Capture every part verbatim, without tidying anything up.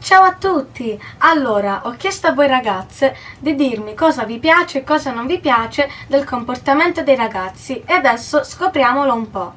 Ciao a tutti! Allora, ho chiesto a voi ragazze di dirmi cosa vi piace e cosa non vi piace del comportamento dei ragazzi e adesso scopriamolo un po'.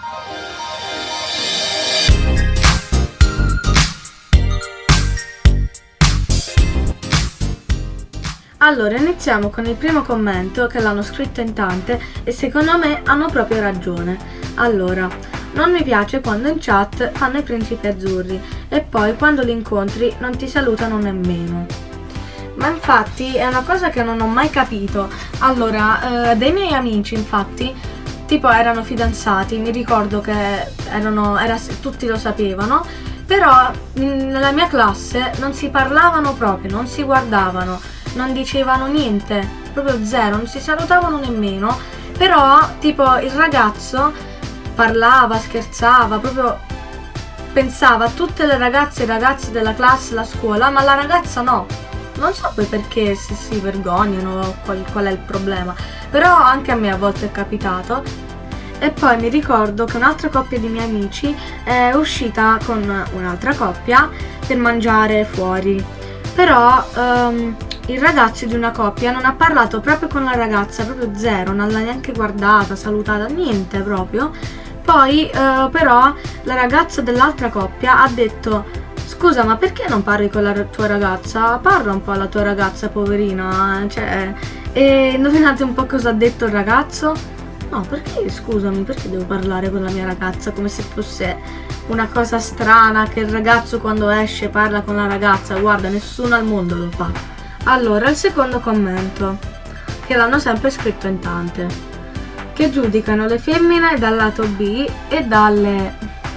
Allora, iniziamo con il primo commento che l'hanno scritto in tante e secondo me hanno proprio ragione. Allora, non mi piace quando in chat fanno i principi azzurri e poi quando li incontri non ti salutano nemmeno. Ma infatti è una cosa che non ho mai capito. Allora, eh, dei miei amici infatti, tipo erano fidanzati, mi ricordo che erano, era, tutti lo sapevano, però nella mia classe non si parlavano proprio, non si guardavano, non dicevano niente, proprio zero, non si salutavano nemmeno, però tipo il ragazzo parlava, scherzava, proprio pensava a tutte le ragazze e i ragazzi della classe, la scuola, ma la ragazza no. Non so poi perché, se si vergognano, qual, qual è il problema, però anche a me a volte è capitato. E poi mi ricordo che un'altra coppia di miei amici è uscita con un'altra coppia per mangiare fuori, però um, il ragazzo di una coppia non ha parlato proprio con la ragazza, proprio zero, non l'ha neanche guardata, salutata, niente proprio. Poi eh, però la ragazza dell'altra coppia ha detto: scusa, ma perché non parli con la tua ragazza? Parla un po' alla tua ragazza, poverina, cioè. E indovinate un po' cosa ha detto il ragazzo? No, perché, scusami, perché devo parlare con la mia ragazza? Come se fosse una cosa strana che il ragazzo quando esce parla con la ragazza. Guarda, nessuno al mondo lo fa. Allora, il secondo commento, che l'hanno sempre scritto in tante, che giudicano le femmine dal lato B e dalle...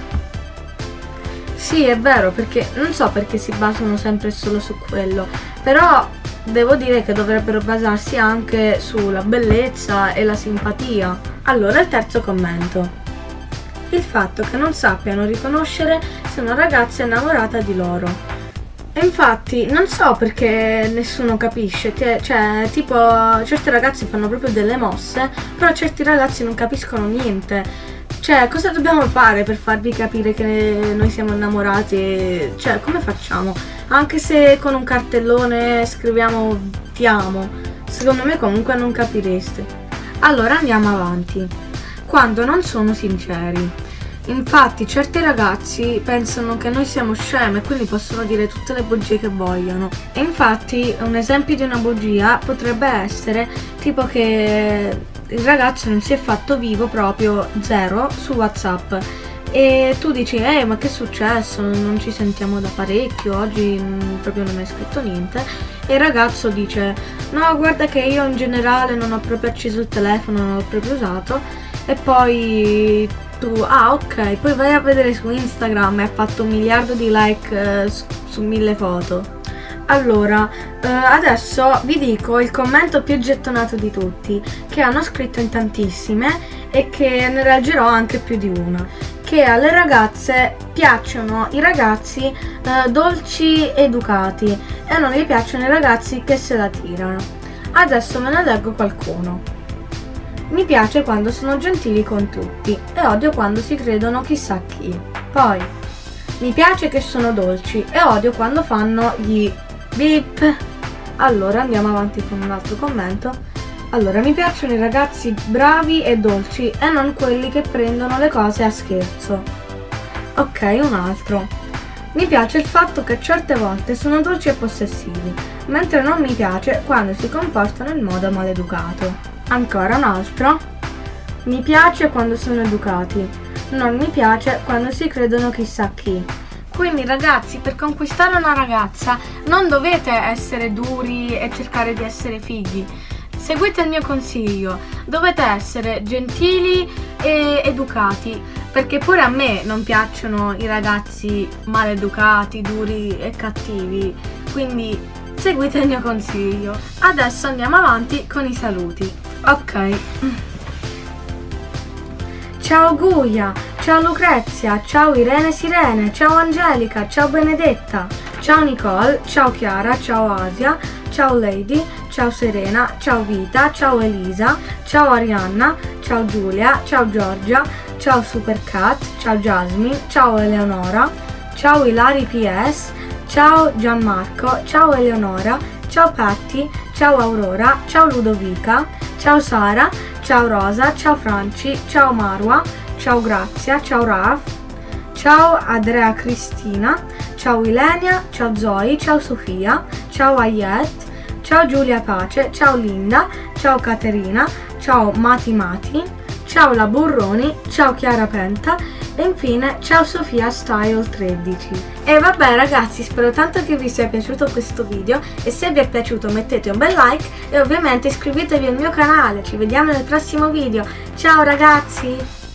Sì, è vero, perché non so perché si basano sempre solo su quello, però devo dire che dovrebbero basarsi anche sulla bellezza e la simpatia. Allora, il terzo commento, il fatto che non sappiano riconoscere se una ragazza è innamorata di loro. E infatti non so perché nessuno capisce, cioè tipo certi ragazzi fanno proprio delle mosse, però certi ragazzi non capiscono niente. Cioè, cosa dobbiamo fare per farvi capire che noi siamo innamorati? Cioè, come facciamo? Anche se con un cartellone scriviamo ti amo, secondo me comunque non capireste. Allora andiamo avanti. Quando non sono sinceri. Infatti certi ragazzi pensano che noi siamo sceme e quindi possono dire tutte le bugie che vogliono. E infatti un esempio di una bugia potrebbe essere tipo che il ragazzo non si è fatto vivo proprio zero su WhatsApp e tu dici eh ma che è successo, non ci sentiamo da parecchio, oggi mh, proprio non hai scritto niente, e il ragazzo dice no guarda che io in generale non ho proprio acceso il telefono, non l'ho proprio usato, e poi tu ah ok, poi vai a vedere su Instagram e ha fatto un miliardo di like eh, su, su mille foto. Allora, eh, adesso vi dico il commento più gettonato di tutti, che hanno scritto in tantissime e che ne leggerò anche più di una. Che alle ragazze piacciono i ragazzi eh, dolci ed educati e non gli piacciono i ragazzi che se la tirano. Adesso ve ne leggo qualcuno. Mi piace quando sono gentili con tutti e odio quando si credono chissà chi. Poi, mi piace che sono dolci e odio quando fanno gli beep. Allora andiamo avanti con un altro commento. Allora, mi piacciono i ragazzi bravi e dolci e non quelli che prendono le cose a scherzo. Ok, un altro. Mi piace il fatto che certe volte sono dolci e possessivi, mentre non mi piace quando si comportano in modo maleducato. Ancora un altro. Mi piace quando sono educati, non mi piace quando si credono chissà chi. Quindi ragazzi, per conquistare una ragazza non dovete essere duri e cercare di essere fighi. Seguite il mio consiglio, dovete essere gentili e educati, perché pure a me non piacciono i ragazzi maleducati, duri e cattivi, quindi seguite il mio consiglio. Adesso andiamo avanti con i saluti. Ok. Ciao Guia, ciao Lucrezia, ciao Irene Sirene, ciao Angelica, ciao Benedetta, ciao Nicole, ciao Chiara, ciao Asia, ciao Lady, ciao Serena, ciao Vita, ciao Elisa, ciao Arianna, ciao Giulia, ciao Giorgia, ciao Supercat, ciao Jasmine, ciao Eleonora, ciao Ilari P S, ciao Gianmarco, ciao Eleonora, ciao Patti, ciao Aurora, ciao Ludovica, ciao Sara, ciao Rosa, ciao Franci, ciao Marwa, ciao Grazia, ciao Raf, ciao Andrea Cristina, ciao Ilenia, ciao Zoe, ciao Sofia, ciao Ayet, ciao Giulia Pace, ciao Linda, ciao Caterina, ciao Mati Mati, ciao La Burroni, ciao Chiara Penta e infine ciao Sofia Style tredici. E vabbè ragazzi, spero tanto che vi sia piaciuto questo video e se vi è piaciuto mettete un bel like e ovviamente iscrivetevi al mio canale. Ci vediamo nel prossimo video. Ciao ragazzi!